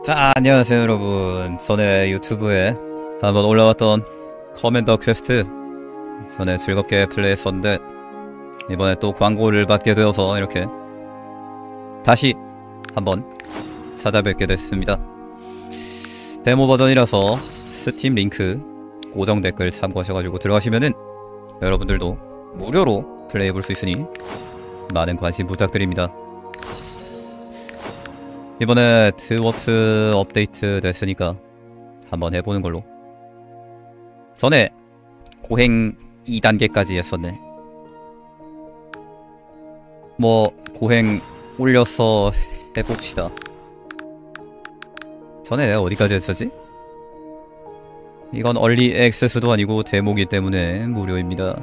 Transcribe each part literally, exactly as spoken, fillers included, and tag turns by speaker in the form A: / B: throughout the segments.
A: 자, 안녕하세요 여러분. 전에 유튜브에 한번 올라왔던 커맨더 퀘스트 전에 즐겁게 플레이했었는데 이번에 또 광고를 받게 되어서 이렇게 다시 한번 찾아뵙게 됐습니다. 데모 버전이라서 스팀 링크 고정 댓글 참고하셔가지고 들어가시면은 여러분들도 무료로 플레이해볼 수 있으니 많은 관심 부탁드립니다. 이번에 드워프 업데이트 됐으니까 한번 해보는 걸로. 전에 고행 이 단계까지 했었네. 뭐 고행 올려서 해봅시다. 전에 내가 어디까지 했었지? 이건 얼리 액세스도 아니고 데모기 때문에 무료입니다.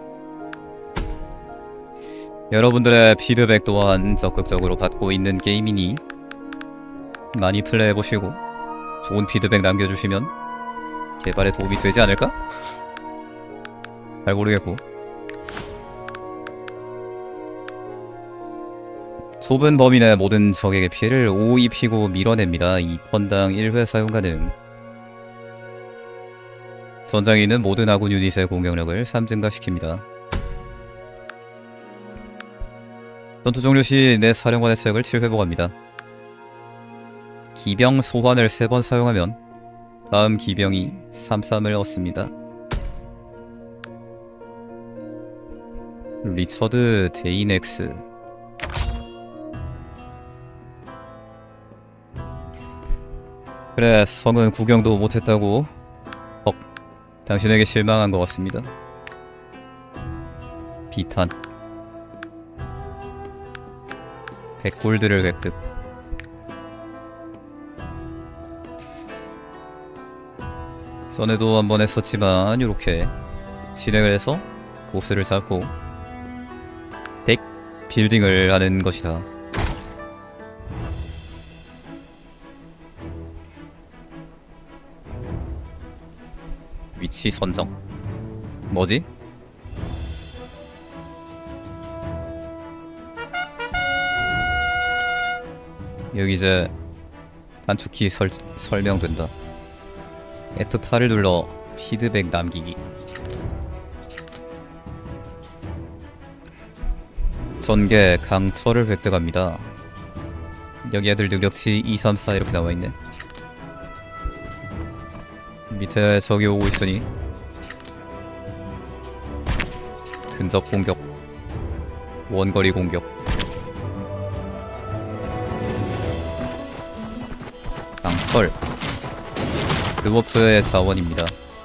A: 여러분들의 피드백 또한 적극적으로 받고 있는 게임이니 많이 플레이해보시고 좋은 피드백 남겨주시면 개발에 도움이 되지 않을까? 잘 모르겠고. 좁은 범위 내 모든 적에게 피해를 오 입히고 밀어냅니다. 이 턴당 일 회 사용 가능. 전장에 있는 모든 아군 유닛의 공격력을 삼 증가시킵니다. 전투 종료 시 내 사령관의 체력을 칠 회복합니다. 기병 소환을 세 번 사용하면 다음 기병이 삼 삼을 얻습니다. 리처드 데이넥스. 그래, 성은 구경도 못했다고? 헉, 당신에게 실망한 것 같습니다. 비탄 백 골드를 획득. 전에도 한번 했었지만 이렇게 진행을 해서 보스를 잡고 덱 빌딩을 하는 것이다. 위치 선정. 뭐지? 여기 이제 단축키 설, 설명된다. 에프 팔을 눌러 피드백 남기기. 전개 강철을 획득합니다. 여기 애들 능력치 이, 삼, 사 이렇게 나와있네. 밑에 적이 오고 있으니 근접 공격, 원거리 공격. 강철 드워프의 자원입니다.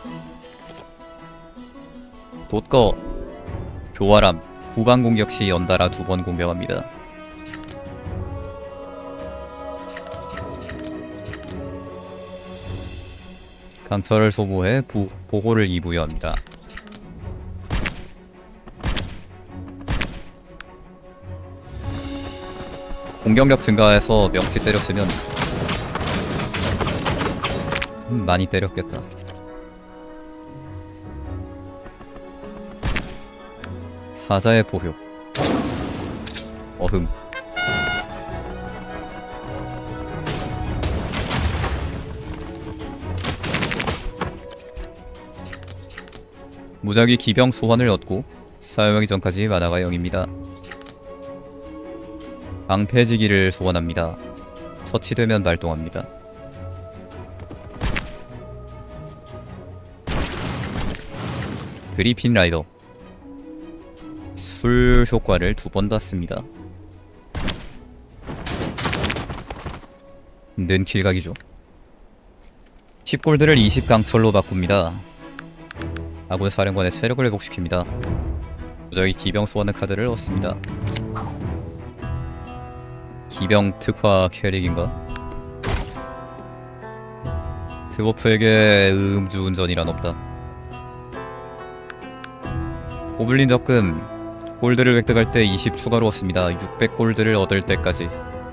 A: 돛거 교활함 후방 공격 시 연달아 두 번 공격합니다. 강철을 소모해 부, 보호를 이 부여합니다. 공격력 증가해서 명치 때렸으면 음, 많이 때렸겠다. 사자의 보효. 어흠. 무작위 기병 소환을 얻고 사용하기 전까지 만화가 영입니다. 방패지기를 소환합니다. 처치되면 발동합니다. 그리핀 라이더. 술 효과를 두 번 받습니다. 는 킬각이죠. 십 골드를 이십 강철로 바꿉니다. 아군 사령관의 체력을 회복시킵니다. 무작위 기병 소환의 카드를 얻습니다. 기병 특화 캐릭인가? 드워프에게 음주운전이란 없다. 고블린 적금 골드를 획득할 때 이십 추가로 얻습니다. 육백 골드를 얻을 때까지.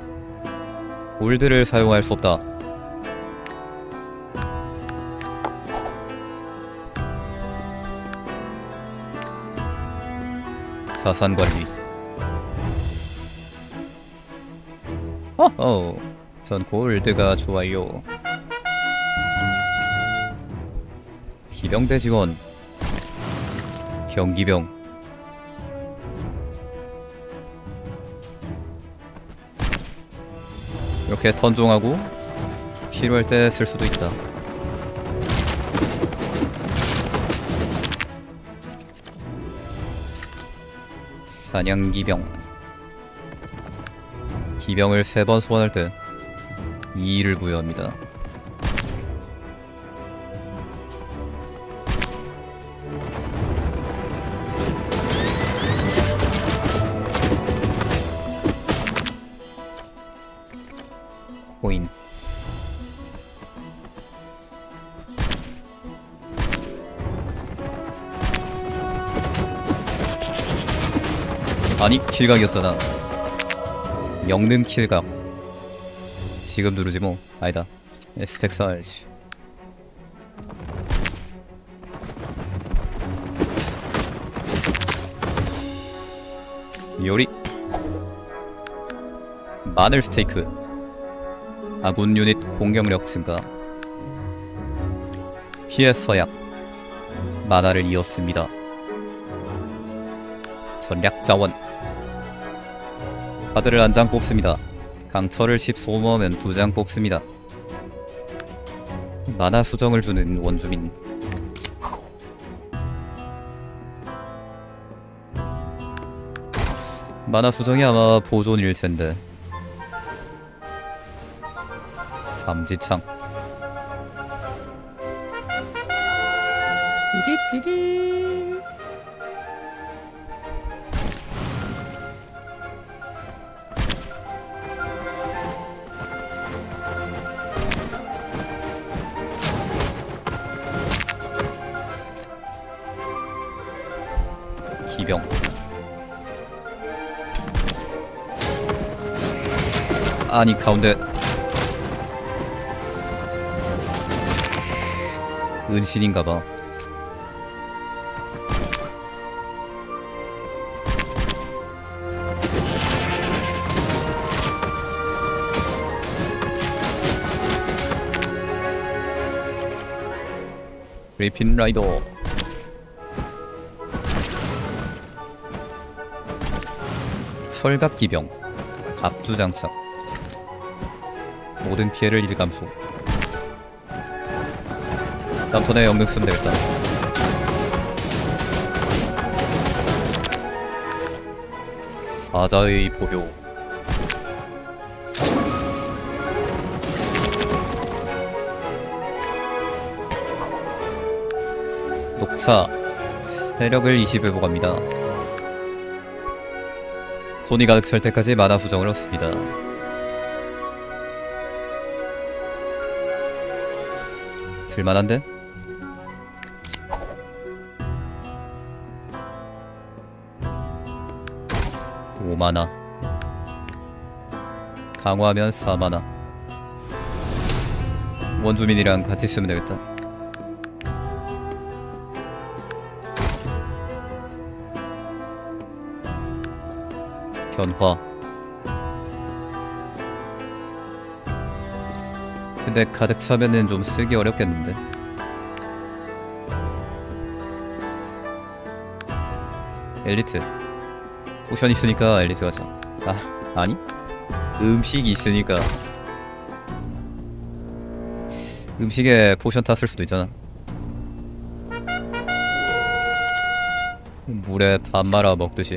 A: 골드를 사용할 수 없다. 자산관리. 어허. 전 골드가 좋아요. 기병대 지원. 경기병. 이렇게 턴종하고 필요할 때 쓸 수도 있다. 사냥기병. 기병을 세 번 소환할 때 이의를 부여합니다. 코인. 아니, 킬각이었잖아. 영능 킬각. 지금 누르지 뭐. 아니다. 스택 쌓아야지. 요리. 마늘 스테이크. 아군 유닛 공격력 증가. 피해 서약. 만화를 이었습니다. 전략 자원. 카드를 한 장 뽑습니다. 강철을 십 소모하면 두 장 뽑습니다. 만화 수정을 주는 원주민. 만화 수정이 아마 보존일 텐데. 삼지창. 띠디디디. 기병. 아니 가운데 은신인가봐. 그리핀 라이더. 철갑 기병. 압주 장착. 모든 피해를 일감수. 다음 턴에 영능 쓰면 되겠다. 사자의 보효. 녹차. 체력을 이십 회복합니다. 손이 가득 찰 때까지 만화 수정을 얻습니다. 들만한데? 오 만화. 강화하면 사 만화. 원주민이랑 같이 쓰면 되겠다. 변화. 근데 가득 차면은 좀 쓰기 어렵겠는데. 엘리트. 포션 있으니까 엘리트 가자. 아, 아니? 음식이 있으니까. 음식에 포션 탔을 수도 있잖아. 물에 밥 말아 먹듯이.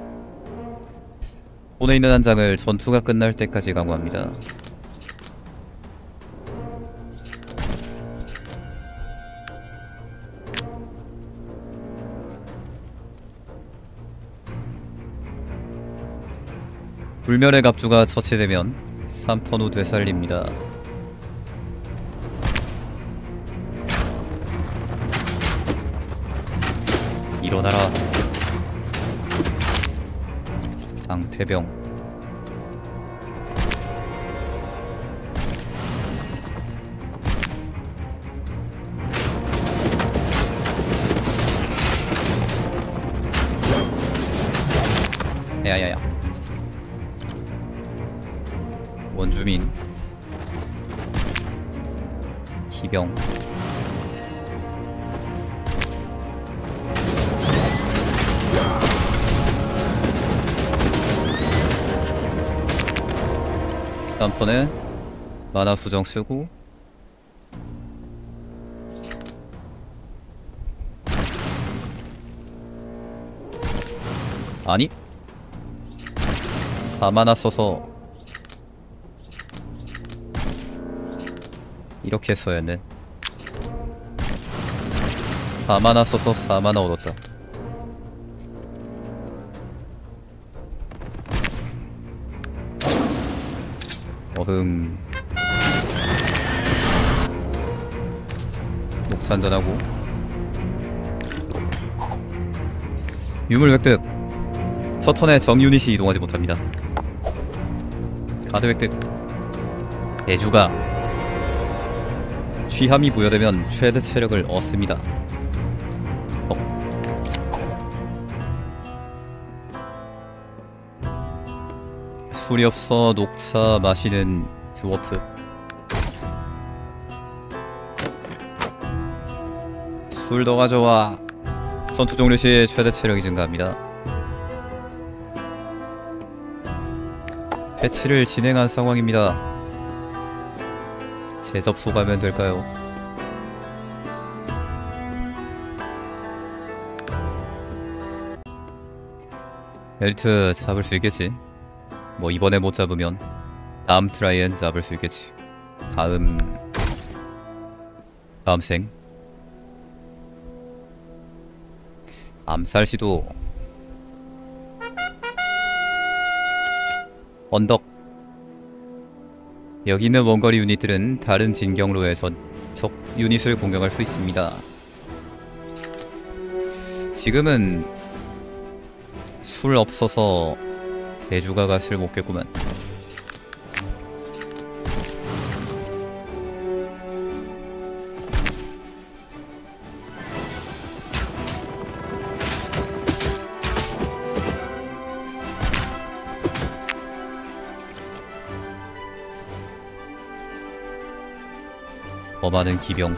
A: 손에 있는 한 장을 전투가 끝날 때까지 강화합니다. 불멸의 갑주가 처치되면 삼 턴 후 되살립니다. 일어나라. 방패병. 야야야. 원주민 기병. 다음 턴에 만화 수정 쓰고 아니? 사 마나 써서 이렇게 써야 했네. 사 마나 써서 사 마나 얻었다. 어흥. 녹차 한잔하고 유물 획득. 첫 턴에 정 유닛이 이동하지 못합니다. 카드 획득. 대주가 취함이 부여되면 최대 체력을 얻습니다. 어. 술이 없어 녹차 마시는 드워프. 술 더 가져와. 전투 종료 시 최대 체력이 증가합니다. 패치를 진행한 상황입니다. 재접속하면 될까요? 엘트 잡을 수 있겠지. 뭐 이번에 못 잡으면 다음 트라이엔 잡을 수 있겠지. 다음 다음 생 암살 시도. 언덕. 여기 있는 원거리 유닛들은 다른 진경로의 적 유닛을 공격할 수 있습니다. 지금은 술 없어서 대주가가 쓸모없겠구만. 더 많은 기병.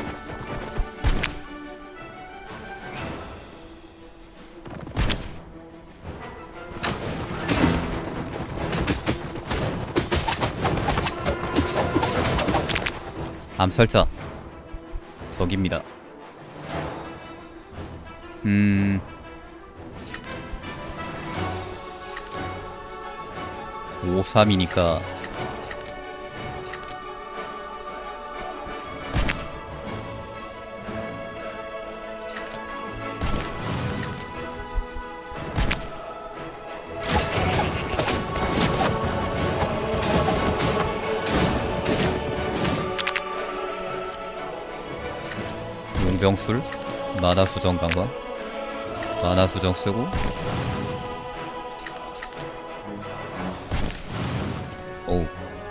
A: 암살자 적입니다. 음... 오삼이니까 용병술 만화 수정 강화. 만화 수정 쓰고 오우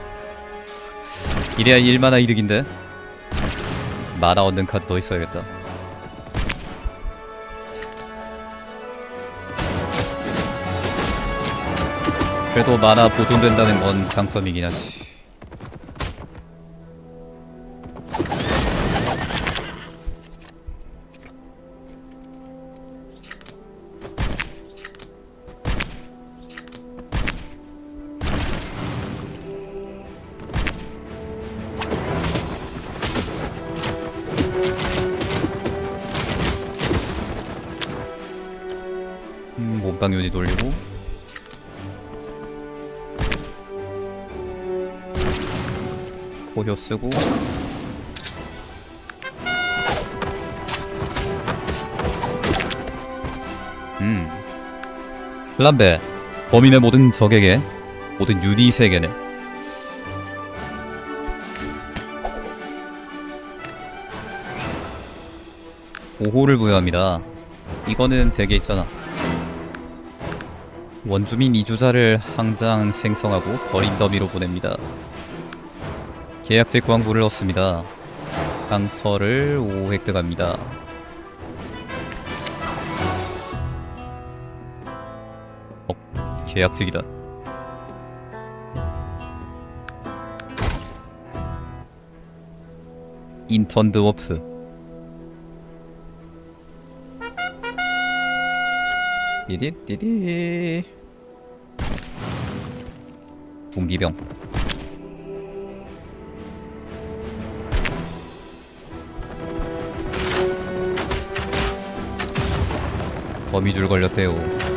A: 이래야 일 마나 이득인데. 만화 얻는 카드 더 있어야겠다. 그래도 만화 보존된다는 건 장점이긴 하지. 음, 몸빵 유닛 올리고 포효 쓰고 음 플란베. 범인의 모든 적에게 모든 유닛에게는 보호를 부여합니다. 이거는 되게 있잖아. 원주민 이주자를 항장 생성하고 버린 더미로 보냅니다. 계약직 광부를 얻습니다. 상처를 오 획득합니다. 어, 계약직이다. 인턴 드워프. 띠디띠디. 군기병. 거미줄 걸렸대요.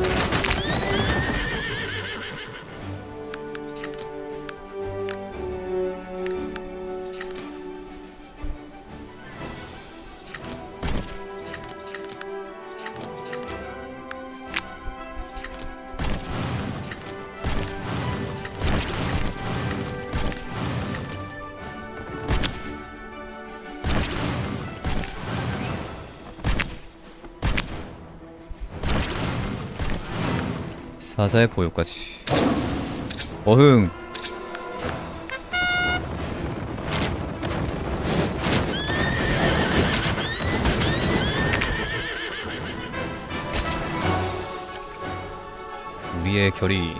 A: 사자의 보유까지. 어흥. 우리의 결이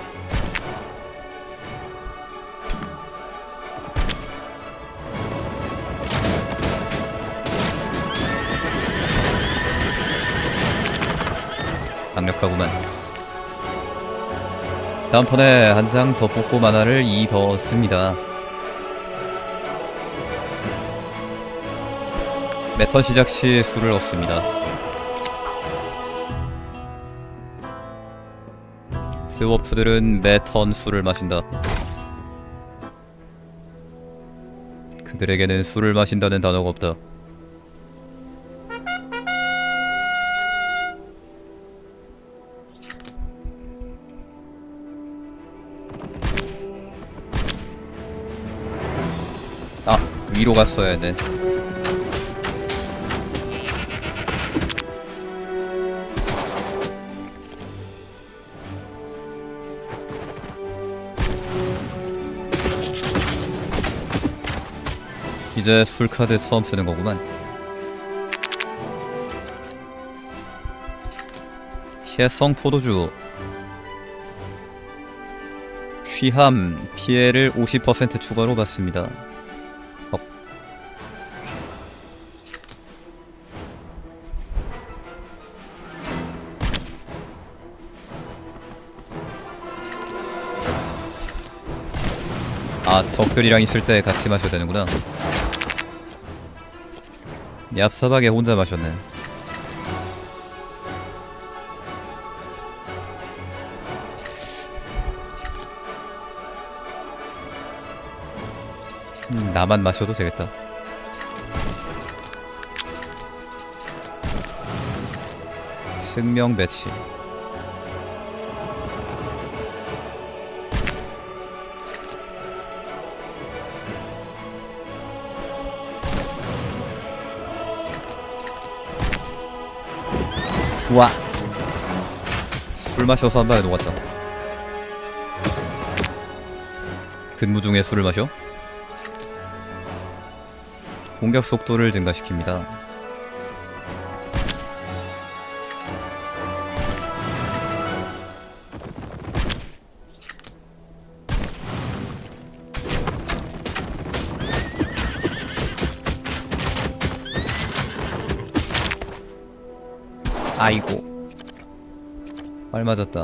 A: 강력하구만. 다음 턴에 한 장 더 뽑고 만화를 이 더 씁니다. 매턴 시작 시 술을 얻습니다. 스워프들은 매턴 술을 마신다. 그들에게는 술을 마신다는 단어가 없다. 아, 위로 갔어야 돼. 이제 술카드 처음 쓰는 거구만. 해성 포도주. 취함 피해를 오십 퍼센트 추가로 받습니다. 어. 아, 적들이랑 있을 때 같이 마셔야 되는구나. 얍삽하게 혼자 마셨네. 음, 나만 마셔도 되겠다. 측명 배치. 와, 술 마셔서 한 방에 녹았다. 근무 중에 술을 마셔? 공격 속도를 증가시킵니다. 아이고, 말 맞았다.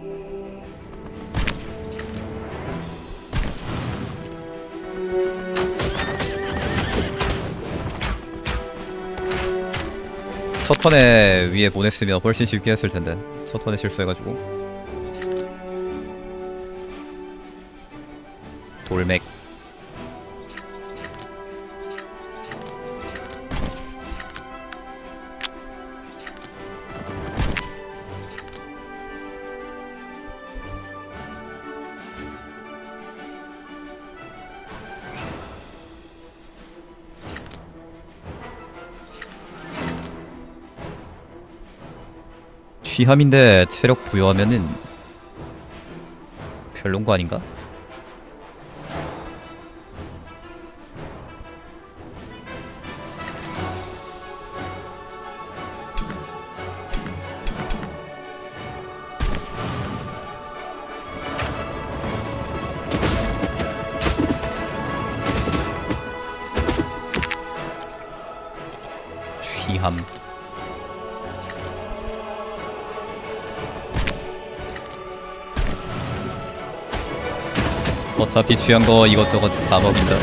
A: 첫 턴에 위에 보냈으면 훨씬 쉽게 했을 텐데 첫 턴에 실수해가지고. 돌맥. 취함인데 체력 부여하면은 별론 거 아닌가? 피함. 어차피 취한 거 이것저것 다 먹인다.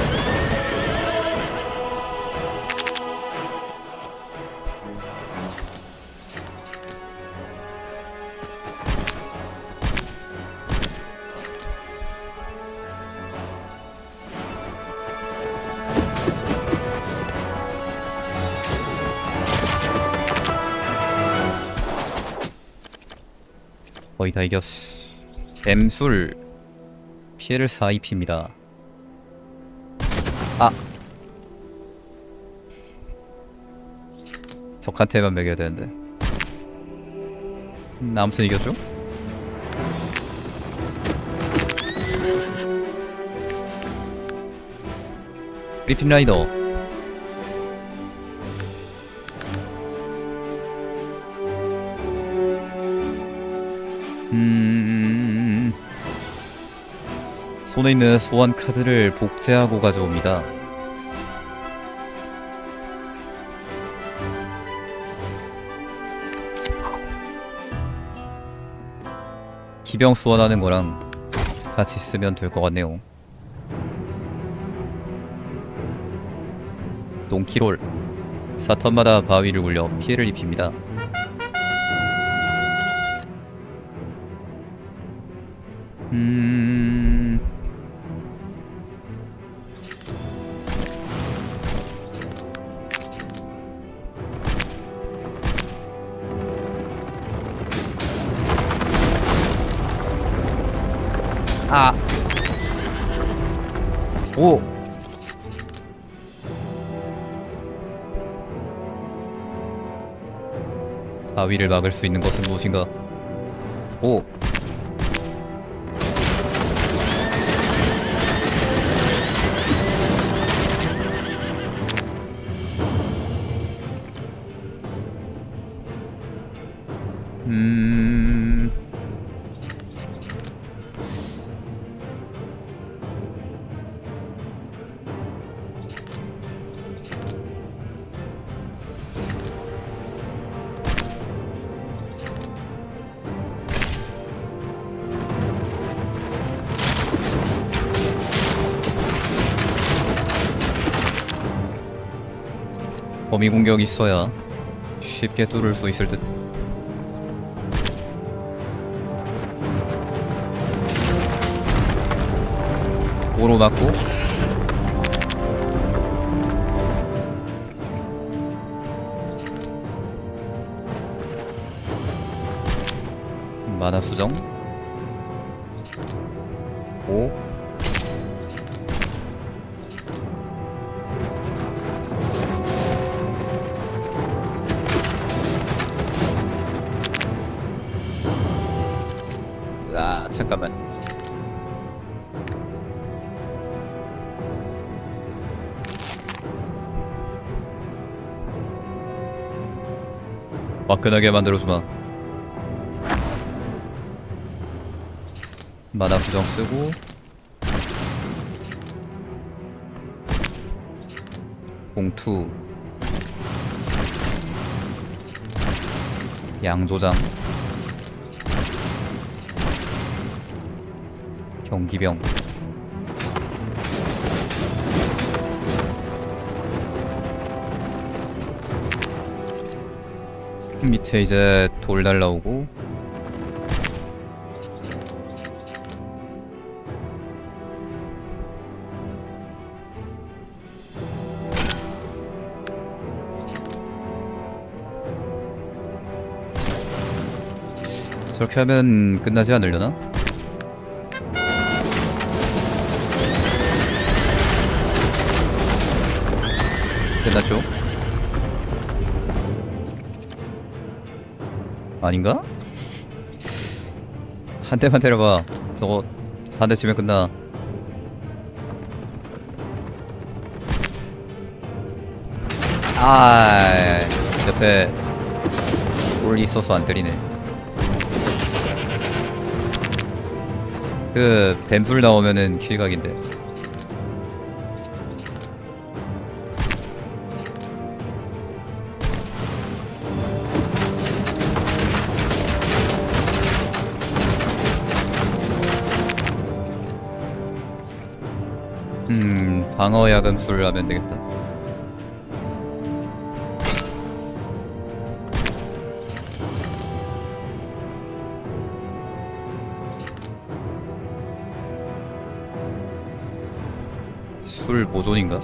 A: 거의 다 이겼어. 뱀술 피해를 사 입힙니다. 아! 적한테만 먹여야 되는데. 음, 아무튼 이겼죠? 그리핀 라이더. 음... 손에 있는 소환 카드를 복제하고 가져옵니다. 기병 소환하는 거랑 같이 쓰면 될 것 같네요. 동키롤. 사 턴마다 바위를 굴려 피해를 입힙니다. 음... 아! 오! 바위를 막을 수 있는 것은 무엇인가? 오! 음... 범위 공격 있어야 쉽게 뚫을 수 있을 듯. 오로 맞고 만화 수정 오 아, 잠깐만. 화끈하게 만들어주마. 만화 부정 쓰고 공투 양조장 경기병 밑에 이제 돌 날라오고 저렇게 하면 끝나지 않으려나? 끝났죠? 아닌가? 한 대만 때려봐. 저거 한 대 치면 끝나. 아, 옆에 돌이 있어서 안 때리네. 그 뱀술 나오면은 킬각인데. 방어 야금술을 하면 되겠다. 술 보존인가?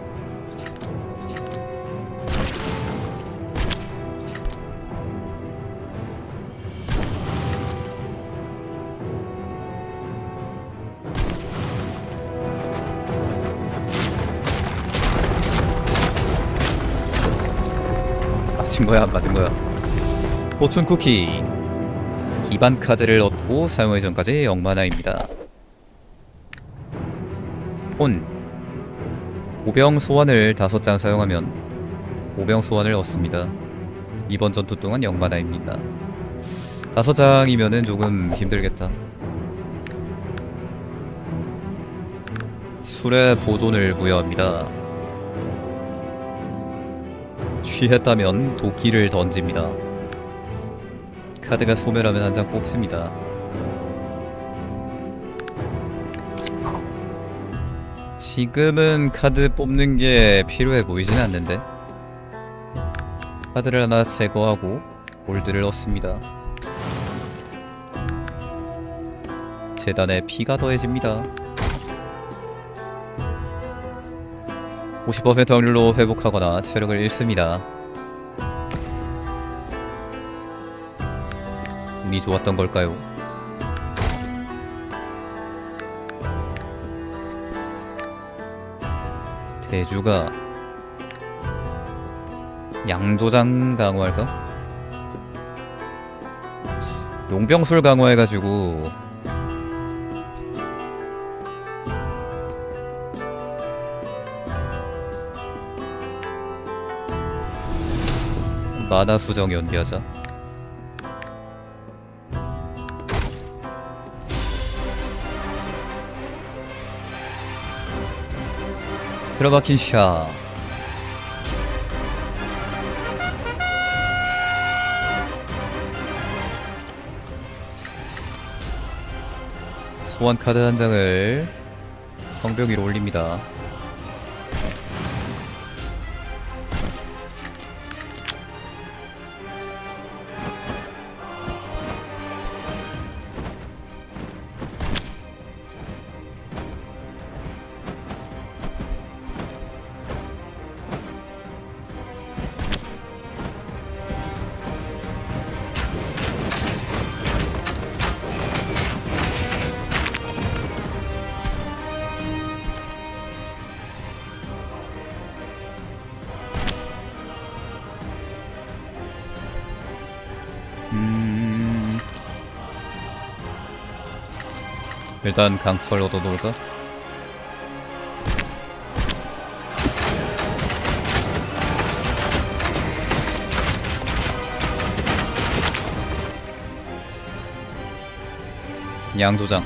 A: 맞은 거야, 안 맞은 거야. 포춘 쿠키. 기반 카드를 얻고 사용하기 전까지 영만화입니다. 폰. 보병 소환을 다섯 장 사용하면 보병 소환을 얻습니다. 이번 전투 동안 영만화입니다. 다섯 장이면은 조금 힘들겠다. 술의 보존을 부여합니다. 취했다면 도끼를 던집니다. 카드가 소멸하면 한 장 뽑습니다. 지금은 카드 뽑는 게 필요해 보이진 않는데. 카드를 하나 제거하고 골드를 얻습니다. 재단에 피가 더해집니다. 오십 퍼센트 확률로 회복하거나 체력을 잃습니다. 운이 좋았던 걸까요? 대주가 양조장 강화할까? 용병술 강화해가지고 마나 수정 연기하자. 틀어박힌 샤. 소환 카드 한 장을 성벽 위로 올립니다. 음... 일단 강철 얻어놓을까? 양조장.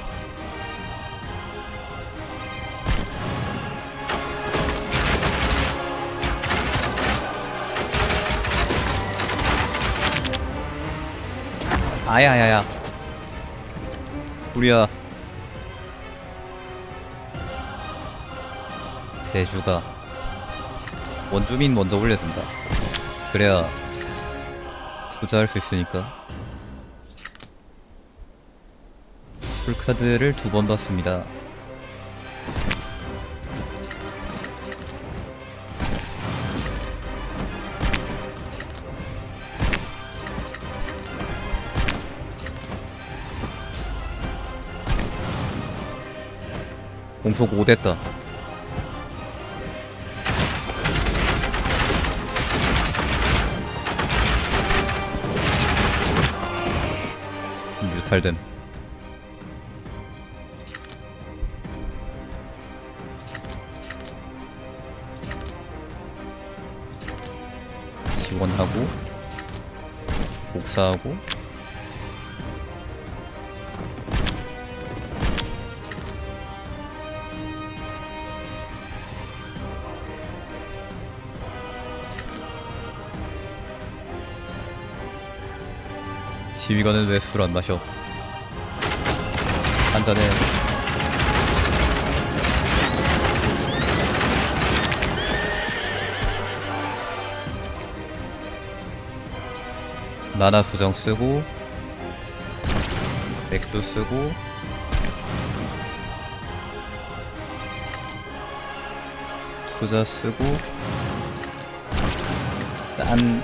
A: 아야야야. 우리야. 대주가 원주민 먼저 올려야 된다. 그래야 투자할 수 있으니까. 풀카드를 두 번 받습니다. 공속 오 됐다. 유탈됨. 지원하고 복사하고 지휘관은 왜 술 안 마셔? 한 잔에 만화 수정 쓰고 맥주 쓰고 투자 쓰고 짠.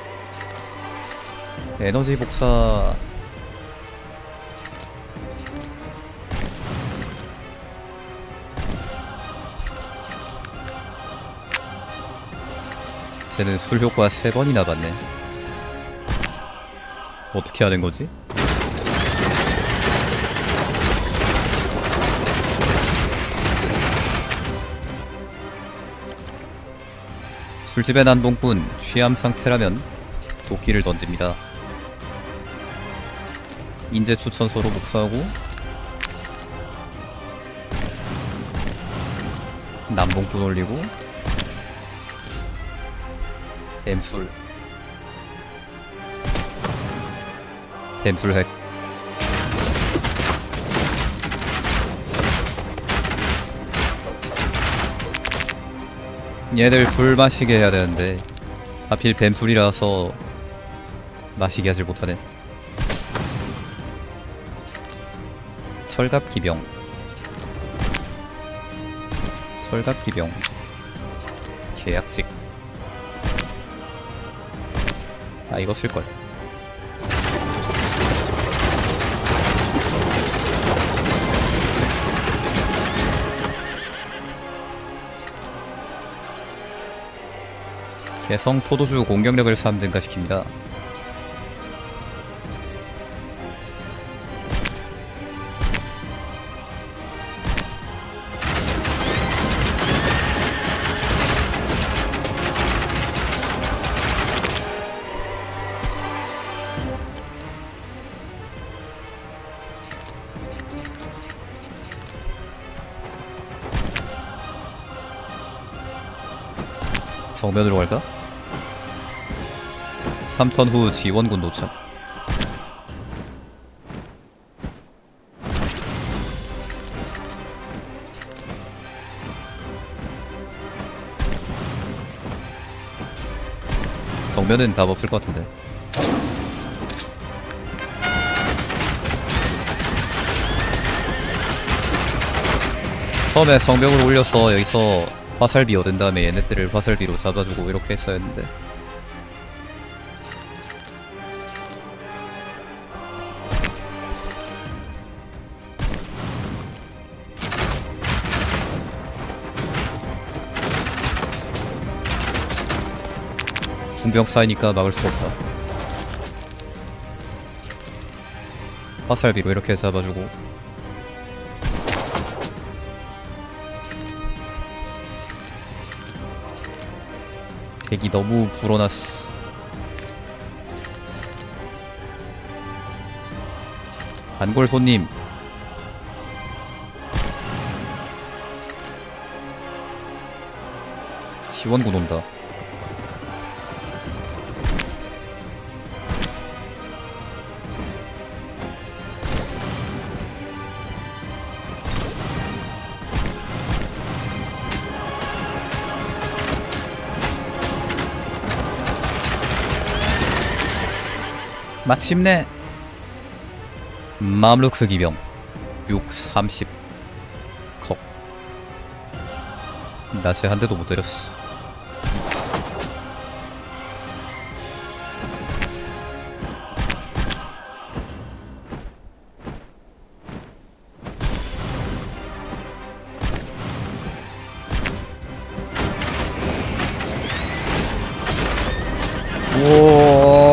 A: 에너지 복사. 쟤는 술 효과 세 번이나 받네. 어떻게 하는 거지? 술집의 난동꾼 취함 상태라면 도끼를 던집니다. 인재 추천서로 복사하고 남봉꾼 올리고 뱀술 뱀술 핵. 얘들 술 마시게 해야 되는데 하필 뱀술이라서 마시게 하질 못하네. 철갑기병 철갑기병 계약직. 아 이거 쓸걸. 개성 포도주 공격력을 삼 증가시킵니다. 정면으로 갈까? 삼 턴 후 지원군 도착. 정면은 답 없을 것 같은데. 처음에 성벽을 올려서 여기서 화살비 얻은 다음에 얘네들을 화살비로 잡아주고 이렇게 했어야 했는데. 궁병 쌓이니까 막을 수 없다. 화살비로 이렇게 잡아주고 덱이 너무 불어났어. 단골 손님 지원군 온다. 마침내 맘루크 기병 육 삼십 컵. 나 쟤 한 대도 못 때렸어. 우와.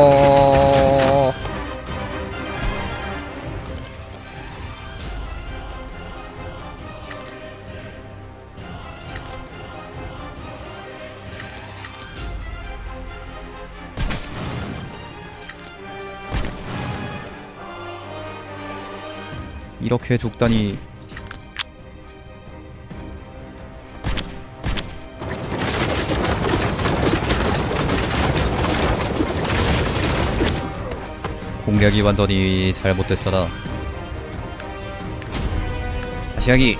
A: 이렇게 죽다니. 공략이 완전히 잘못됐잖아. 다시 하기.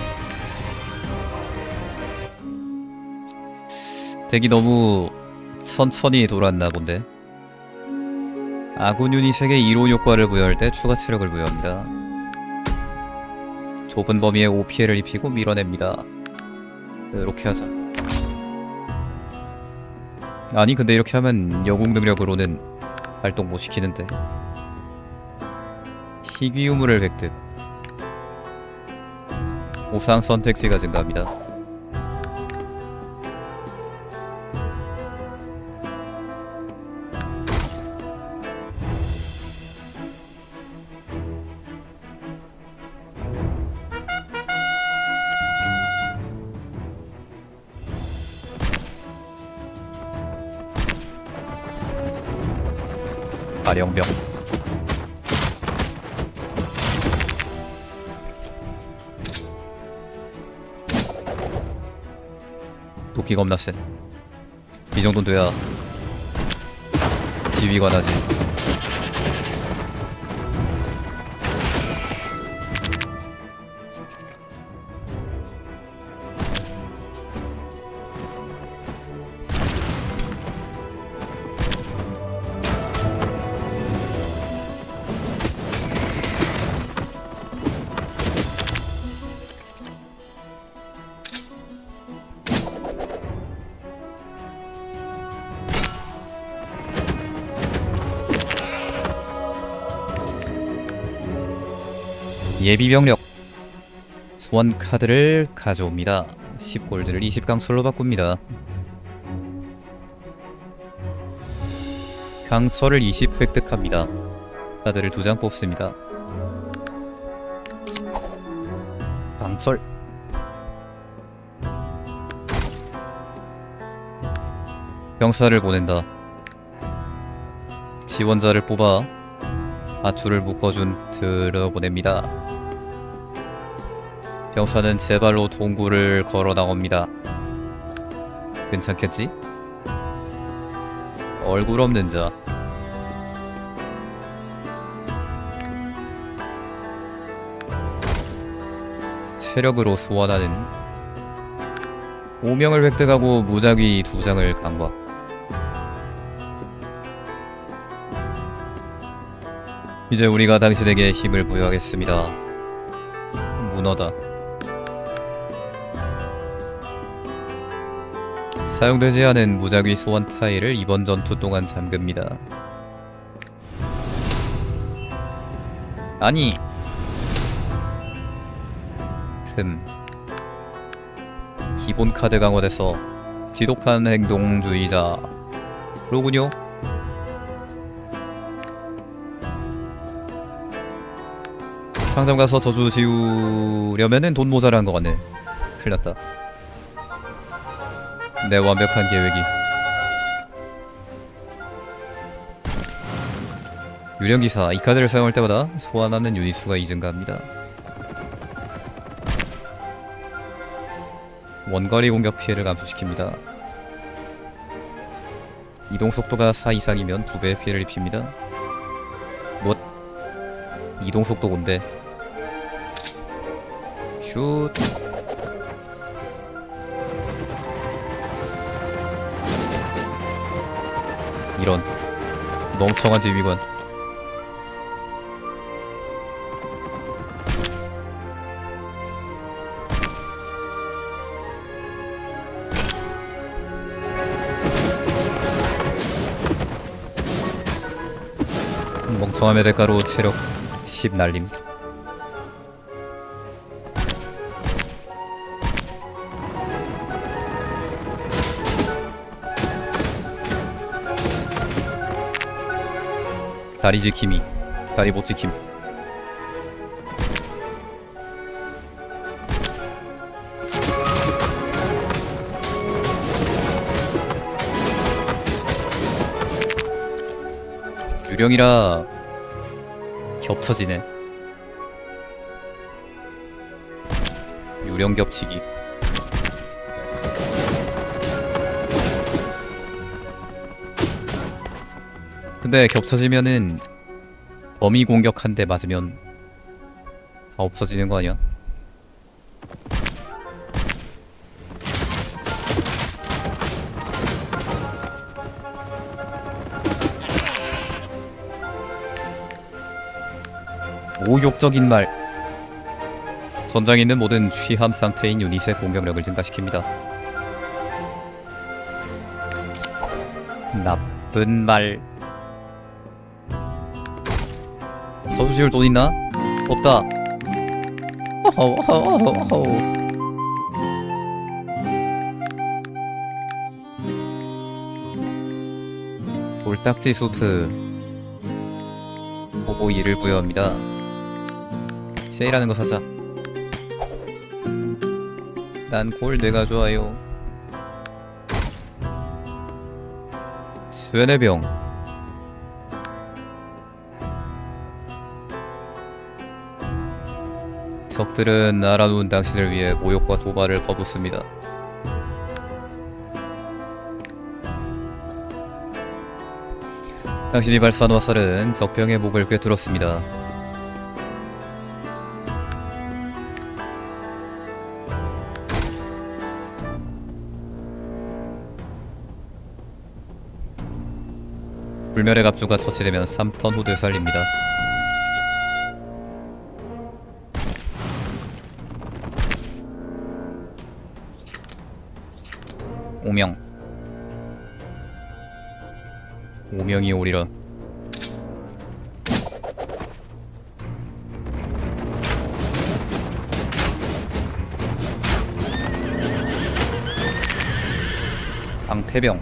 A: 덱이 너무 천천히 돌았나 본데. 아군 유닛에게 이론 효과를 부여할 때 추가 체력을 부여합니다. 좁은 범위에 오 피해를 입히고 밀어냅니다. 이렇게 하자. 아니 근데 이렇게 하면 영웅 능력으로는 발동 못 시키는데. 희귀 유물을 획득. 보상 선택지가 증가합니다. 발령병. 도끼 겁나 센. 이 정도는 돼야 지휘관 하지. 예비병력. 소환 카드를 가져옵니다. 십 골드를 이십 강철로 바꿉니다. 강철을 이십 획득합니다. 카드를 두 장 뽑습니다. 강철. 병사를 보낸다. 지원자를 뽑아 아추를 묶어준 들어보냅니다. 병사는 제 발로 동굴을 걸어 나옵니다. 괜찮겠지? 얼굴 없는 자. 체력으로 소환하는. 오명을 획득하고 무작위 두 장을 강화. 이제 우리가 당신에게 힘을 부여하겠습니다. 문어다. 사용되지 않은 무작위 소환 타일을 이번 전투 동안 잠깁니다. 아니 흠. 기본 카드 강화돼서 지독한 행동주의자 로군요. 상점 가서 저주 지우려면은 돈 모자란 것 같네. 큰일났다. 내 완벽한 계획이. 유령기사. 이 카드를 사용할 때마다 소환하는 유닛 수가 이 증가합니다. 원거리 공격 피해를 감소시킵니다. 이동속도가 사 이상이면 두 배의 피해를 입힙니다. 뭐? 이동속도 뭔데? 슛. 이런 멍청한 지휘관. 멍청함의 대가로 체력 십 날림. 다리 지킴이. 다리 못 지킴. 유령이라 겹쳐지네. 유령 겹치기. 근데 겹쳐지면은 범위 공격 한 대 맞으면 다 없어지는 거 아니야? 모욕적인 말. 전장에 있는 모든 취함 상태인 유닛의 공격력을 증가시킵니다. 나쁜 말. 서수 지을 돈 있나? 없다. 어허어허어허. 돌딱지 수프. 보고 이를 부여합니다. 세일하는 거 사자. 난 골드가 좋아요. 수연의 병. 적들은 알아놓은 당신을 위해 모욕과 도발을 거붓습니다. 당신이 발사한 화살은 적병의 목을 꿰뚫었습니다. 불멸의 갑주가 처치되면 삼 턴 후 되살립니다. 오명. 오명이 오리라. 방패병.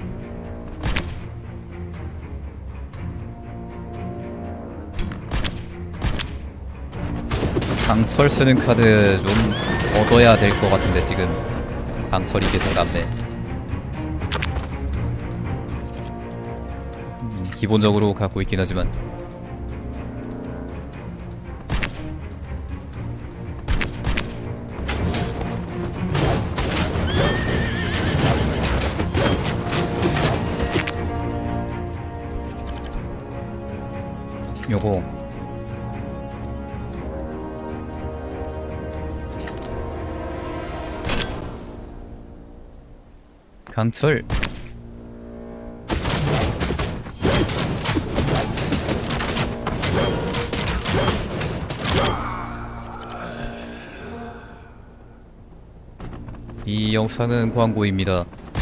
A: 강철 쓰는 카드 좀 얻어야 될 것 같은데 지금 강철이 계속 남네. 음, 기본적으로 갖고 있긴 하지만 요거 강철. 이 영상은 광고입니다.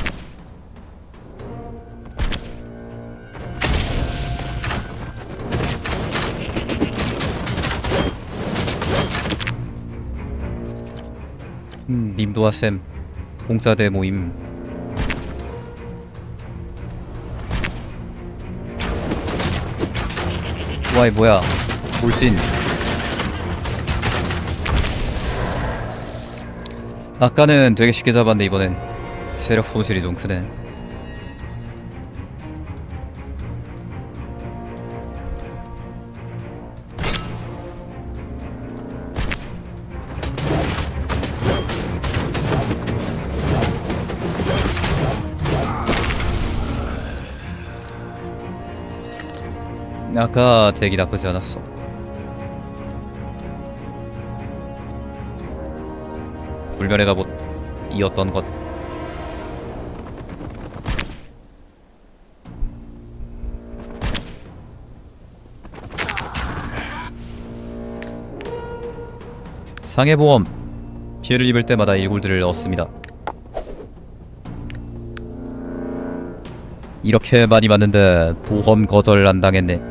A: 음, 님도와 쌤 공짜대 모임. 와이 뭐야 돌진. 아까는 되게 쉽게 잡았는데 이번엔 체력 손실이 좀 크네. 아까 대기 나쁘지 않았어. 불멸의 갑옷 이었던 것. 상해보험. 피해를 입을 때마다 일 골드를 얻습니다. 이렇게 많이 맞는데 보험 거절 안 당했네.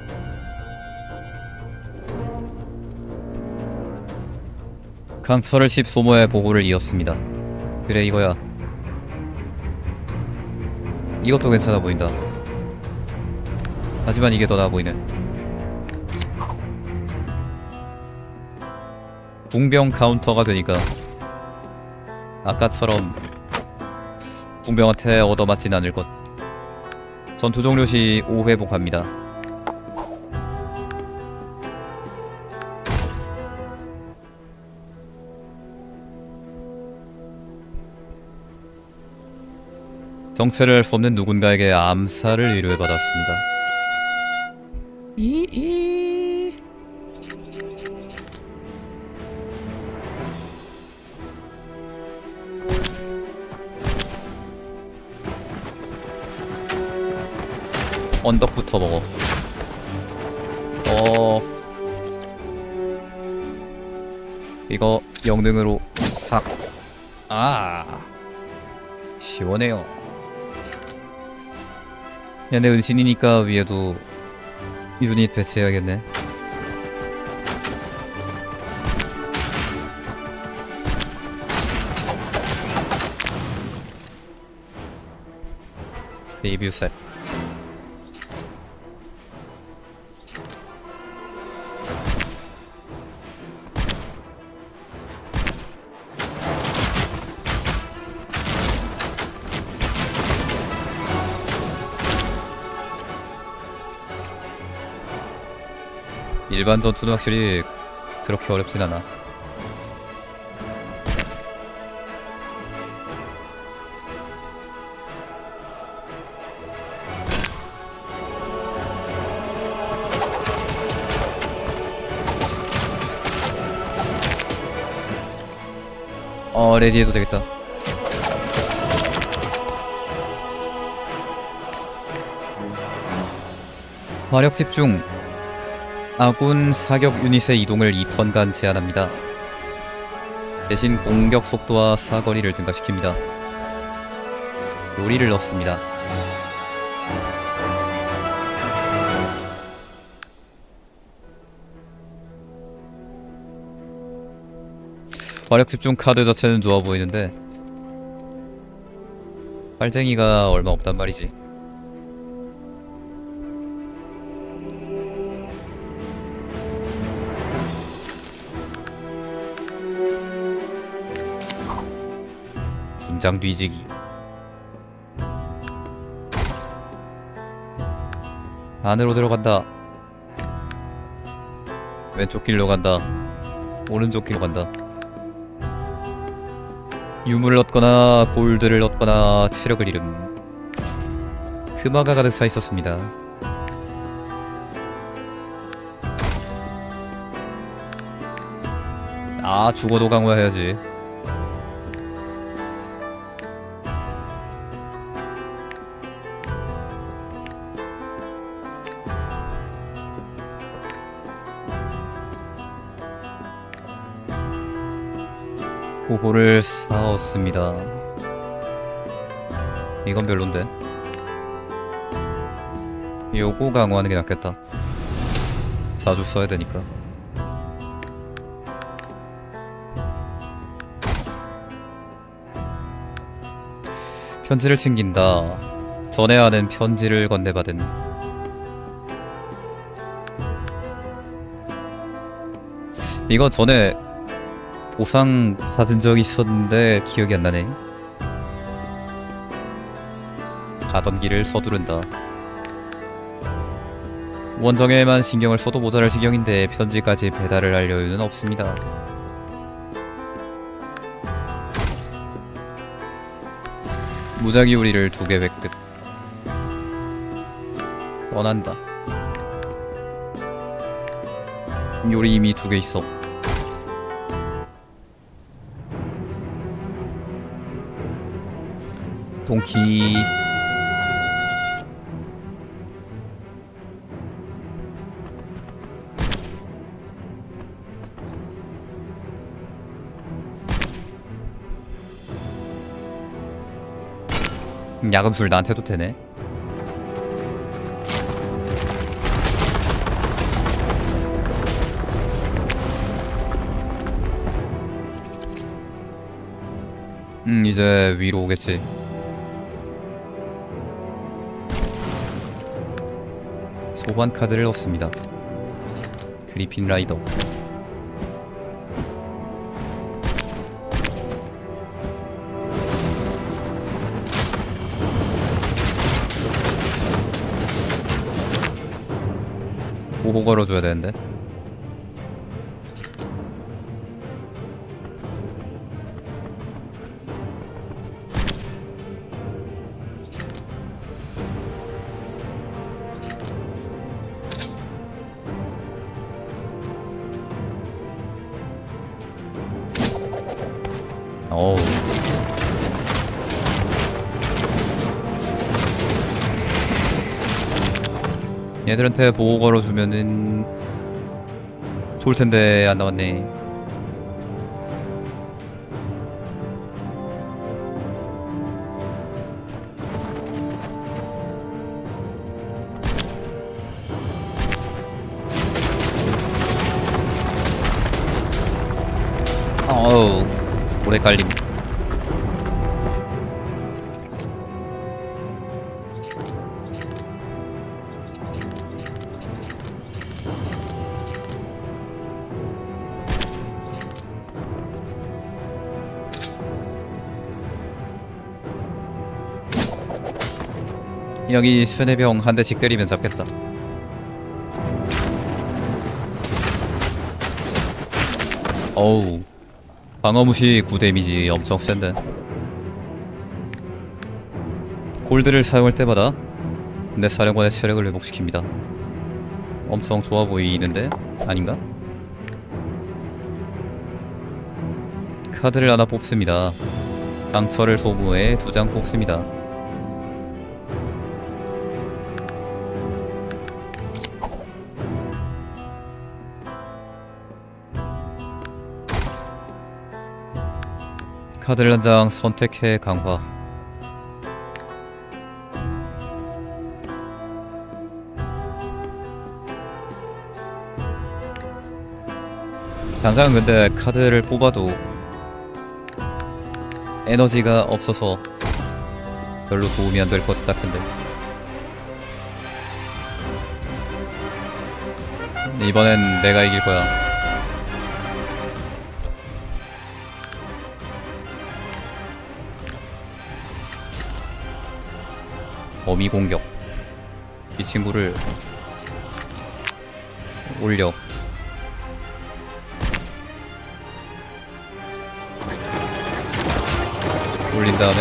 A: 강철을 십 소모의 보고를 이었습니다. 그래 이거야. 이것도 괜찮아 보인다. 하지만 이게 더 나아 보이네. 궁병 카운터가 되니까 아까처럼 궁병한테 얻어맞진 않을 것. 전투 종료 시 오 회복합니다. 정체를 알 수 없는 누군가에게 암살을 의뢰받았습니다. 이이. 언덕부터 먹어. 어. 이거 영능으로 싹. 아, 시원해요. 얘네 은신이니까 위에도 유닛 배치해야겠네. 데뷔 셋. 일반 전투는 확실히 그렇게 어렵진 않아. 어, 레디해도 되겠다. 화력 집중. 아군 사격 유닛의 이동을 이 턴간 제한합니다. 대신 공격 속도와 사거리를 증가시킵니다. 요리를 넣습니다. 화력 집중 카드 자체는 좋아 보이는데 빨쟁이가 얼마 없단 말이지. 분장 뒤지기. 안으로 들어간다. 왼쪽 길로 간다. 오른쪽 길로 간다. 유물을 얻거나 골드를 얻거나 체력을 잃음. 금화가 가득 차 있었습니다. 아, 죽어도 강화해야지. 보호를 사왔습니다. 이건 별론데. 요거 강화하는 게 낫겠다. 자주 써야 되니까. 편지를 챙긴다. 전에 하는 편지를 건네받음. 이거 전에 보상 받은 적이 있었는데 기억이 안 나네. 가던 길을 서두른다. 원정에만 신경을 써도 모자랄 지경인데 편지까지 배달을 할 여유는 없습니다. 무작위 우리를 두 개 획득. 떠난다. 요리 이미 두 개 있어. 동키. 야금술 나한테도 되네. 음, 이제 위로 오겠지. 소환 카드를 얻습니다. 그리핀 라이더. 보호 걸어줘야 되는데. 어우. 얘들한테 보호 걸어주면은 좋을텐데 안 나왔네. 카드 깔림. 여기 스네병 한 대씩 때리면 잡겠다. 어우, 방어무시 구 데미지 엄청 센데. 골드를 사용할 때마다 내 사령관의 체력을 회복시킵니다. 엄청 좋아 보이는데? 아닌가? 카드를 하나 뽑습니다. 강철을 소모해 두 장 뽑습니다. 카드를 한 장 선택해 강화. 당장 근데 카드를 뽑아도 에너지가 없어서 별로 도움이 안 될 것 같은데. 이번엔 내가 이길 거야. 범위 공격. 이 친구를 올려. 올린 다음에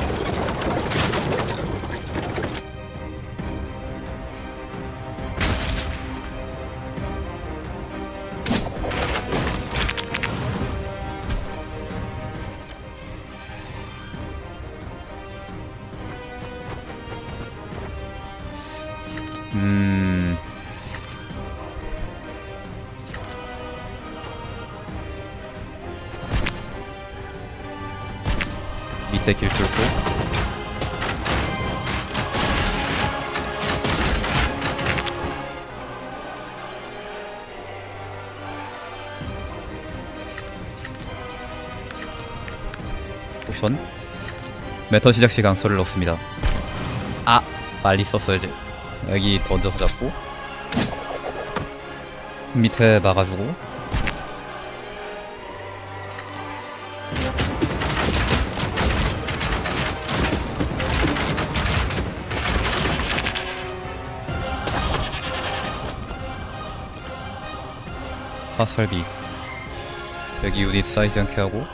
A: 음... 밑에 길 뚫고 포션 메터 시작 시 강철을 넣습니다. 아! 빨리 썼어야지. 여기 던져서 잡고 밑에 막아주고 화살비 여기 유닛 쌓이지 않게 하고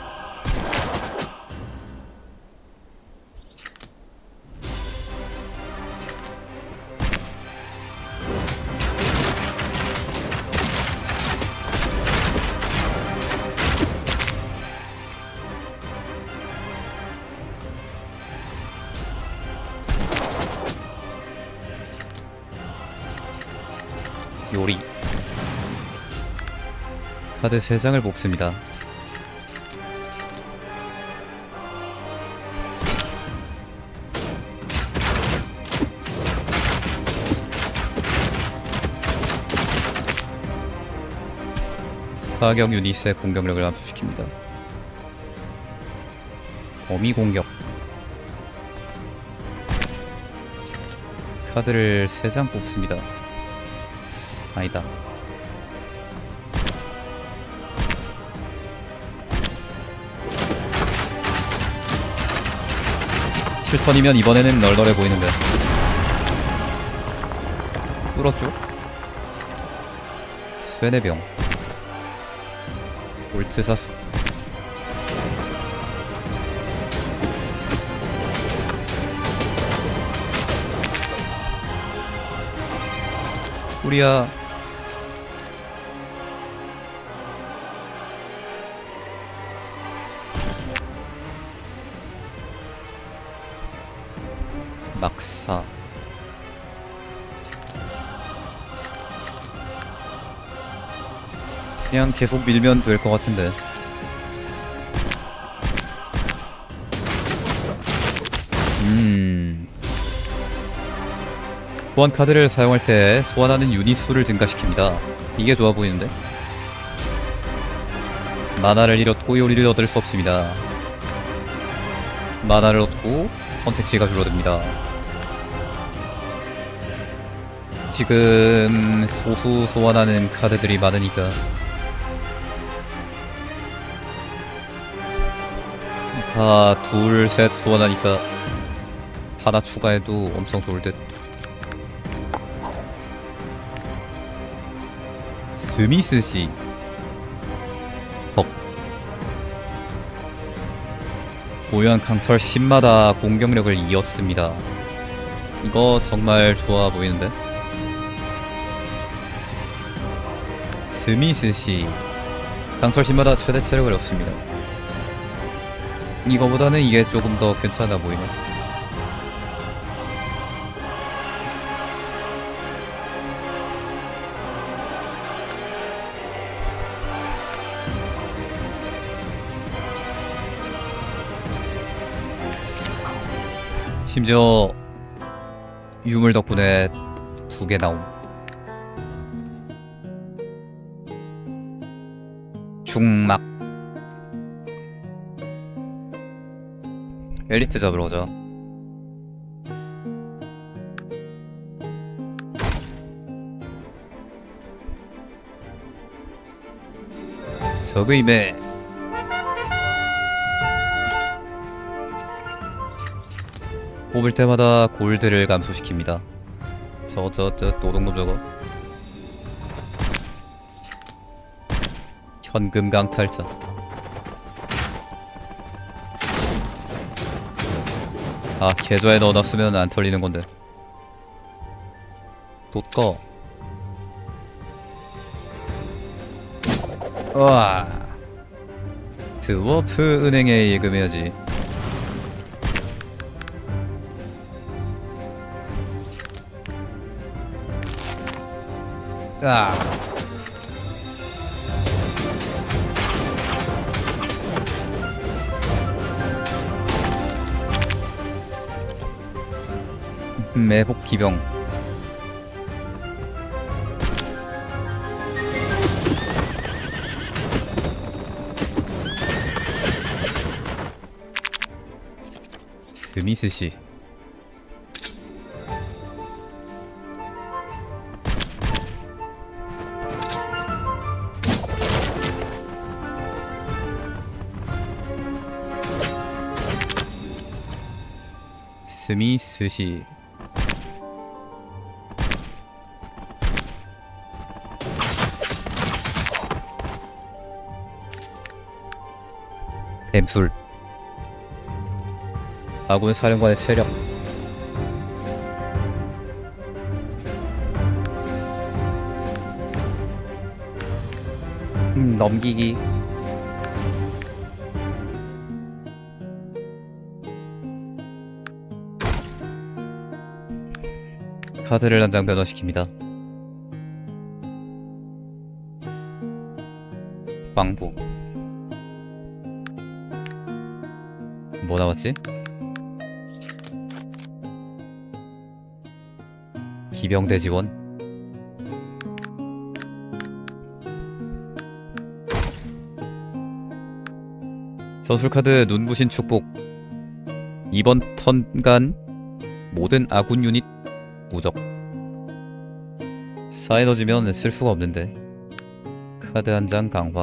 A: 요리 카드 세 장을 뽑습니다. 사격 유닛의 공격력을 감소시킵니다. 범위 공격 카드를 세 장 뽑습니다. 아니다. 칠 턴이면 이번에는 널널해 보이는데. 뚫어줘. 쇠뇌병 볼트사수 우리야. 막사 그냥 계속 밀면 될 것 같은데. 음 소환 카드를 사용할 때 소환하는 유닛 수를 증가시킵니다. 이게 좋아 보이는데. 만화를 잃었고 요리를 얻을 수 없습니다. 만화를 얻고 선택지가 줄어듭니다. 지금 소수 소환하는 카드들이 많으니까 다 둘 셋 소환하니까 하나 추가해도 엄청 좋을 듯. 스미스씨 헉. 보유한 강철 십마다 공격력을 이었습니다. 이거 정말 좋아 보이는데? 스미스씨 강철 십마다 최대 체력을 얻습니다. 이거보다는 이게 조금 더 괜찮아 보이네. 심지어 유물 덕분에 두 개 나옴. 중막 엘리트 잡으러 오자. 적의 매 뽑을 때마다 골드를 감소시킵니다. 저거 저거 저 노동금 저거. 현금 강탈자. 아, 계좌에 넣어놨으면 안 털리는 건데. 돋꺼. 와. 드워프 은행에 예금해야지. 아. 매복 기병. 스미스씨. 스미스씨. 뱀술. 아군 사령관의 세력. 음, 넘기기. 카드를 한 장 변화시킵니다. 광부. 뭐 나왔지? 기병대 지원. 저술카드 눈부신 축복. 이번 턴간 모든 아군 유닛 무적. 쌓여지면 쓸 수가 없는데. 카드 한 장 강화.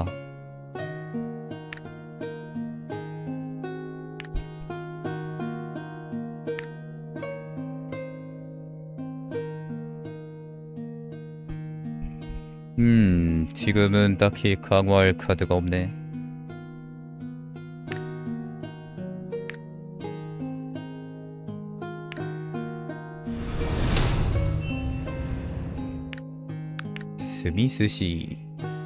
A: 음, 지금은 딱히 강화할 카드가 없네. 스미스씨.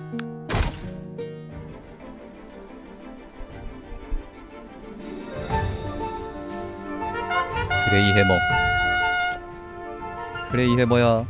A: 그레이 해머. 그레이 해머야.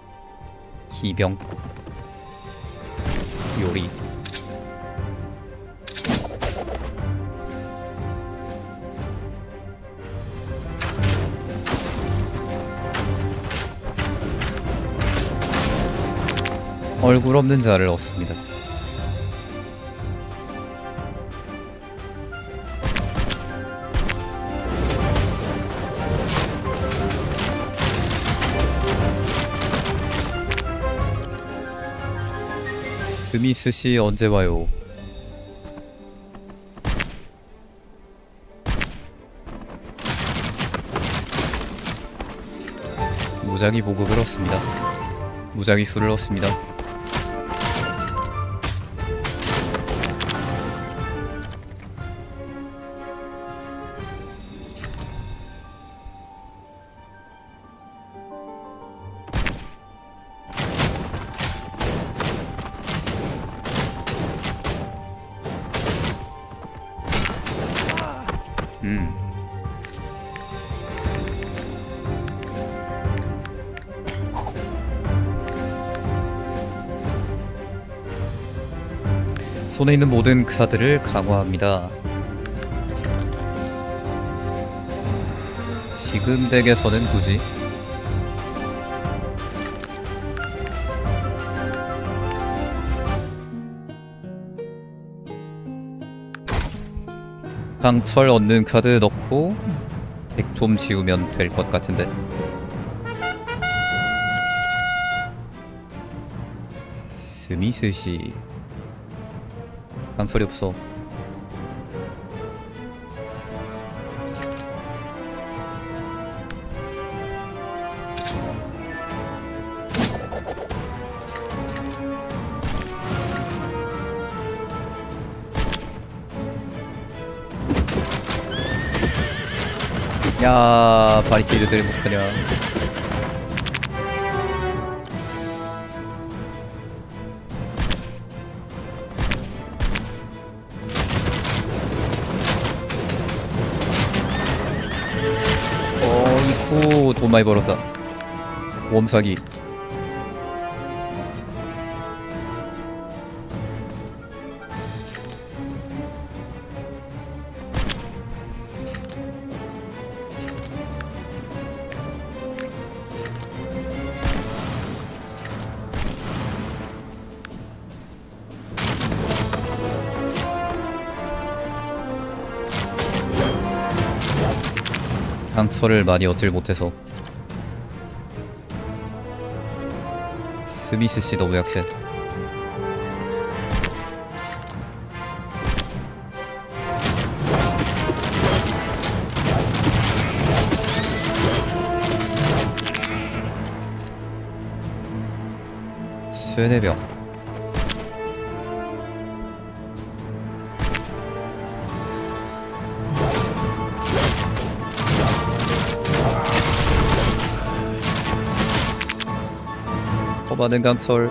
A: 기병 요리. 얼굴 없는 자를 얻습니다. 스미스씨 언제 와요? 무작위 보급을 얻습니다. 무작위 수를 얻습니다. 음. 손에 있는 모든 카드를 강화합니다. 지금 덱에서는 굳이 강철 얻는 카드 넣고 덱 좀 지우면 될 것 같은데. 스미스씨 강철이 없어. 야, 바리케이드들 못하냐. 어이쿠, 돈 많이 벌었다. 웜사기. 강철을 많이 얻질 못해서. 스미스씨 너무 약해. 쇠뇌병. 많은 강철.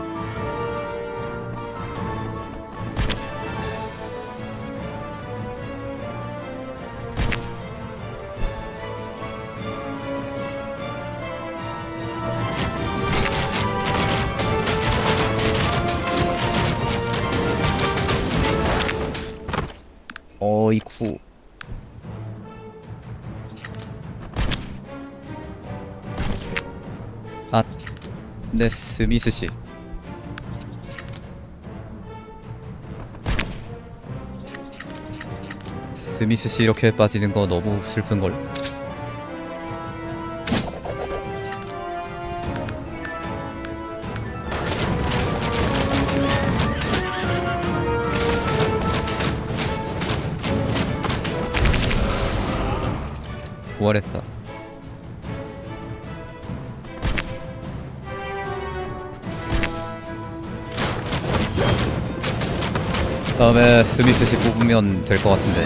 A: 어이쿠. 아, 네, 스미스씨. 스미스씨 이렇게 빠지는 거 너무 슬픈걸. 부활했다. 다음에 스미스씨 뽑으면 될 것 같은데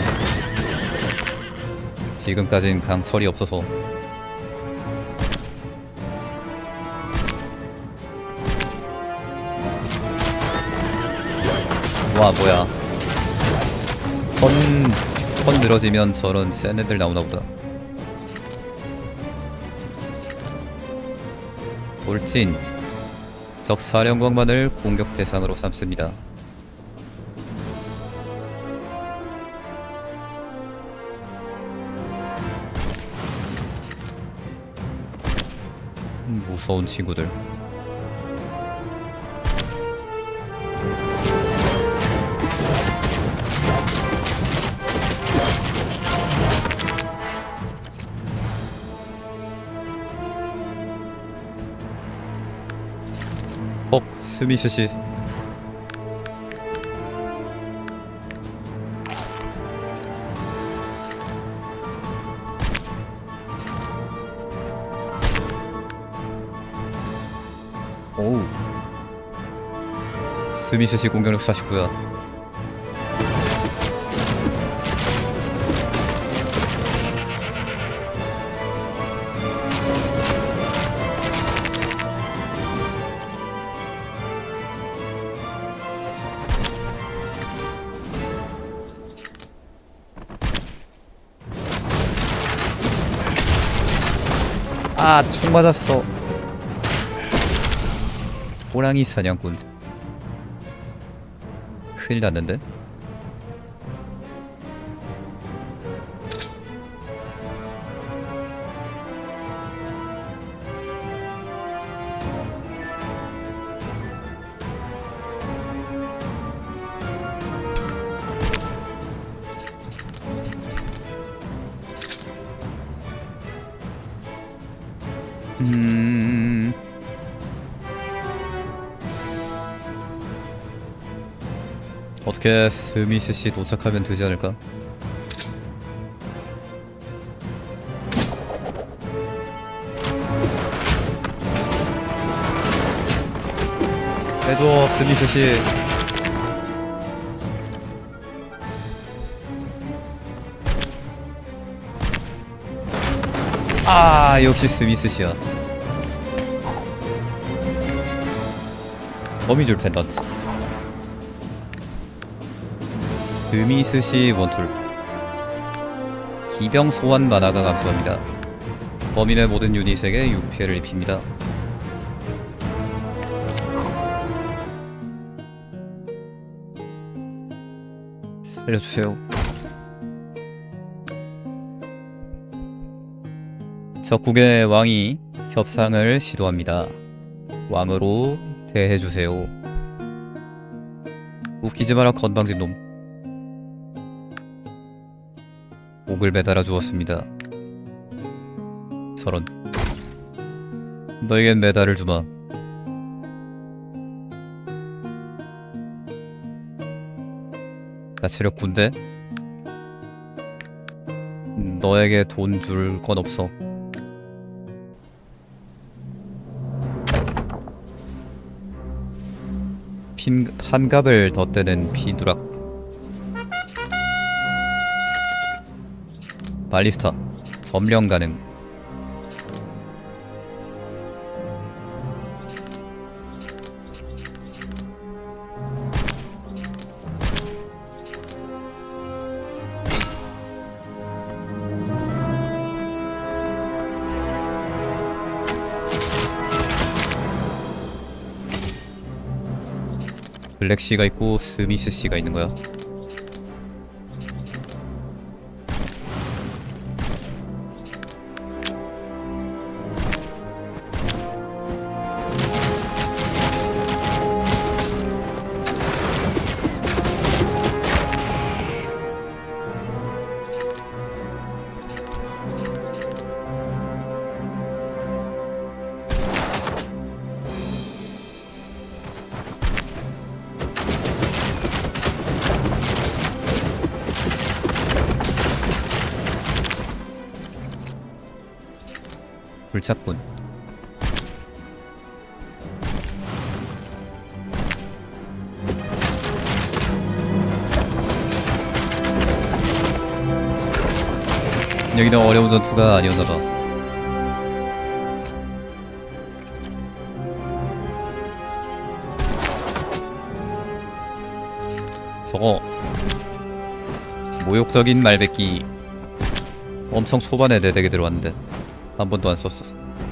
A: 지금까진 강철이 없어서. 와 뭐야, 턴, 턴 늘어지면 저런 센 애들 나오나보다. 돌진, 적 사령관만을 공격 대상으로 삼습니다. 무서운 친구들. 스미스 씨. 오우. 스미스 씨 공격력 사십구야. 아, 총 맞았어. 호랑이 사냥꾼. 큰일 났는데? 음... 어떻게 스미스 씨 도착하면 되지 않을까? 해줘, 스미스 씨. 아, 역시 스미스 씨야. 거미줄 펜던트. 스미스 씨 원툴. 기병 소환 만화가 감소합니다. 범인의 모든 유닛에게 육 피해를 입힙니다. 살려주세요. 적국의 왕이 협상을 시도합니다. 왕으로 대해주세요. 웃기지 마라 건방진 놈. 옥을 매달아 주었습니다. 저런. 너에겐 메달을 주마. 나 체력 군대? 너에게 돈 줄 건 없어. 핀, 판갑을 덧대는 피두락. 발리스타 점령 가능. 블랙씨가 있고 스미스씨가 있는 거야. 불착군. 여기는 어려운 전투가 아니었나봐. 저거 모욕적인 말뱉기 엄청 초반에 내 덱에 들어왔는데 한 번도 안 썼어.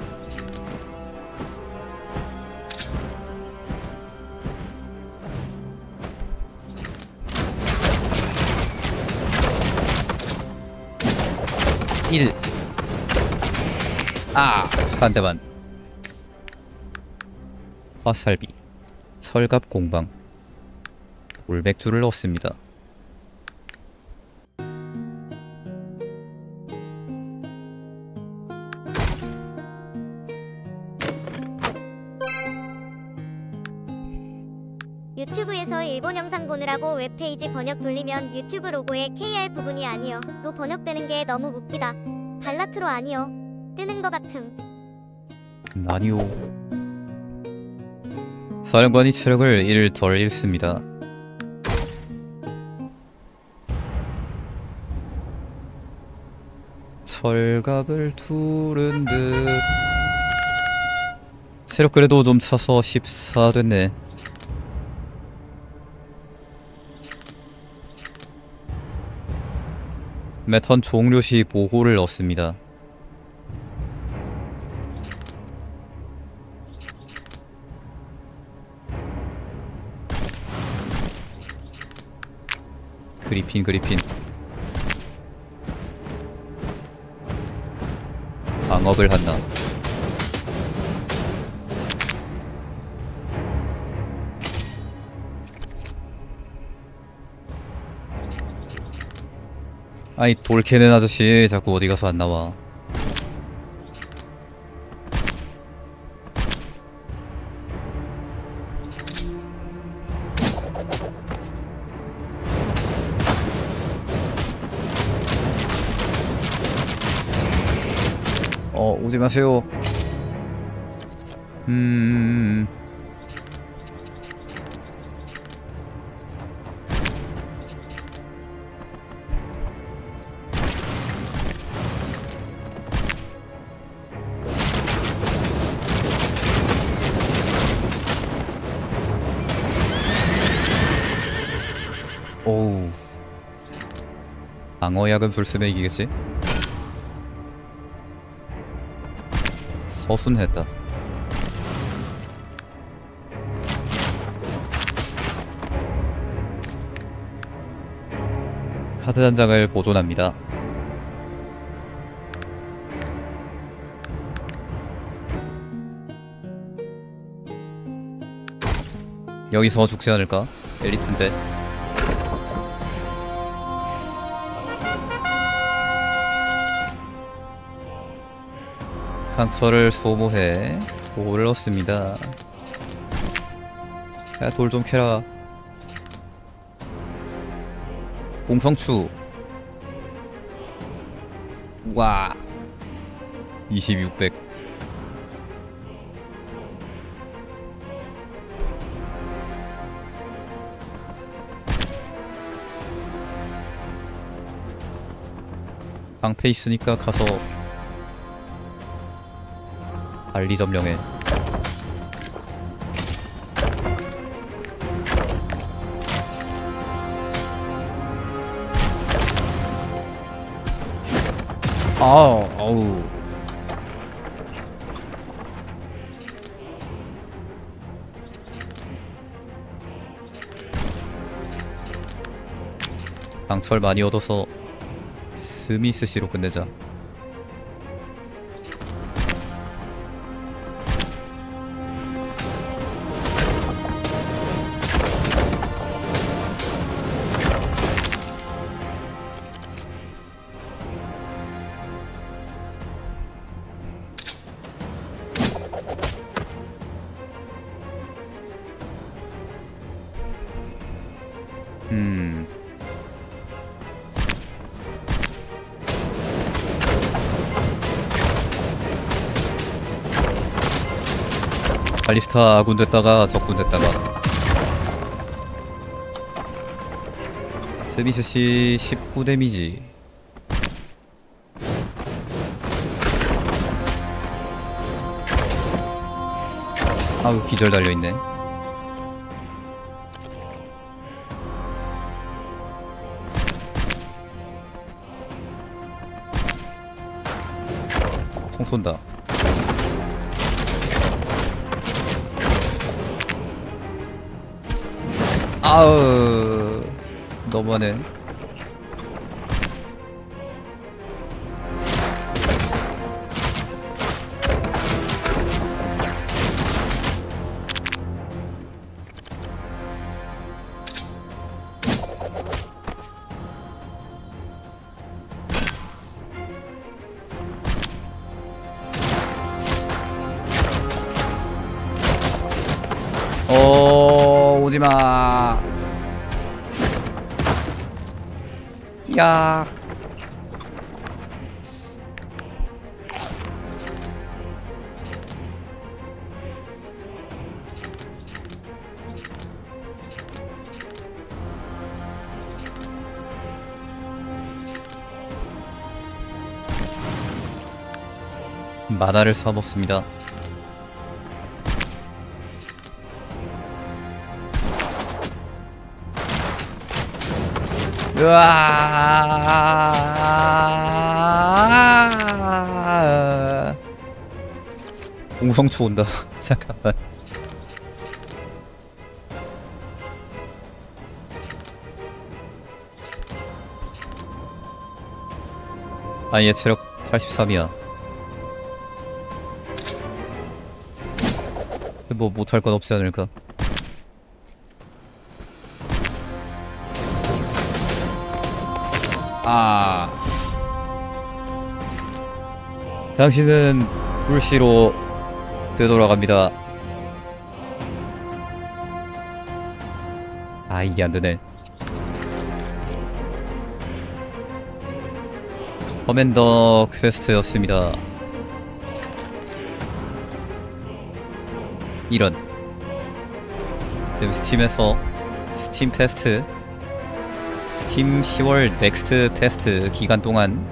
A: 일. 아, 한 대만. 화살비, 철갑 공방, 돌백줄을 얻습니다.
B: 웹페이지 번역 돌리면 유튜브 로고에 케이알 부분이 아니요 로 번역되는 게 너무 웃기다. 발라트로 아니요 뜨는 거 같음.
A: 아니요. 사령관이 체력을 일 덜 잃습니다. 철갑을 두른 듯. 체력 그래도 좀 차서 십사 됐네. 매턴 종료 시 보호를 얻습니다. 그리핀 그리핀 방업을 한다. 아이 돌캐는 아저씨 자꾸 어디 가서 안 나와. 어 오지 마세요. 음. 오우. 방어약은 불쓰면 이기겠지? 서순했다. 카드 한 장을 보존합니다. 여기서 죽지 않을까? 엘리트인데. 상처를 소모해 보호를 얻습니다. 야 돌 좀 캐라. 공성추. 와 이십육백. 방패 있으니까 가서 관리 점령해. 아우 아우. 방철 많이 얻어서 스미스 씨로 끝내자. 음. 발리스타 아군 됐다가 적군 됐다가. 스미스씨 십구 데미지. 아우 기절 달려있네. 총 쏜다. 아우 너무하네. 어 오지마. 야. 만화를 써먹습니다. 으아 공성추 온다. 잠깐만. 아, 얘 체력 팔십삼이야. 뭐 못할 건 없지 않을까. 아, 당신은 불씨로 되돌아갑니다. 아, 이게 안되네. 커맨더 퀘스트였습니다. 이런. 지금 스팀에서 스팀 페스트, 스팀 시월 넥스트 페스트 기간 동안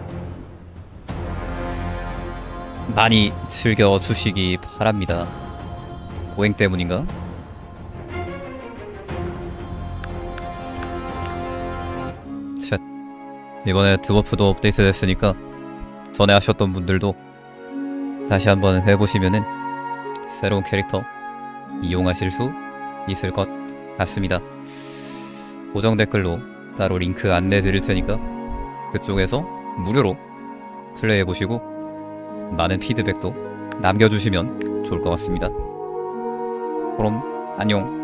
A: 많이 즐겨주시기 바랍니다. 고행 때문인가? 쳇. 이번에 드워프도 업데이트 됐으니까 전에 하셨던 분들도 다시 한번 해보시면은 새로운 캐릭터 이용하실 수 있을 것 같습니다. 고정 댓글로 따로 링크 안내 드릴 테니까 그쪽에서 무료로 플레이해보시고 많은 피드백도 남겨주시면 좋을 것 같습니다. 그럼 안녕.